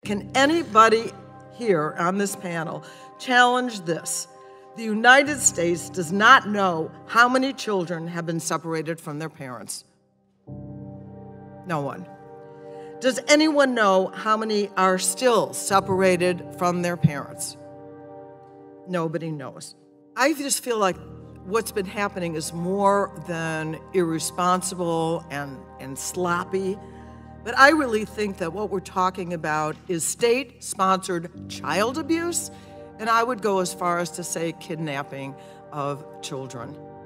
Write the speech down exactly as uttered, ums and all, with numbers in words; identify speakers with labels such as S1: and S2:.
S1: Can anybody here on this panel challenge this? The United States does not know how many children have been separated from their parents. No one. Does anyone know how many are still separated from their parents? Nobody knows. I just feel like what's been happening is more than irresponsible and, and sloppy. But I really think that what we're talking about is state-sponsored child abuse, and I would go as far as to say kidnapping of children.